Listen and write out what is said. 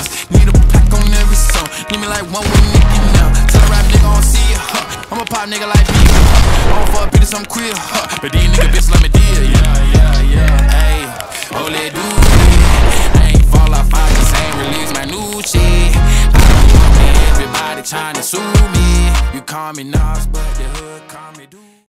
songs. Need a pack on every song. Need me like one with Nicki now. Tell a rap nigga I don't see ya, huh. I'm a pop nigga like me, huh. I don't fuck bitches, I'm queer, huh. But these nigga bitches like me dear, yeah. Ayy, oh let do it. I ain't fall off, I just ain't release my new shit. I don't want everybody trying to sue me. You call me Nas, but the hood call me dude.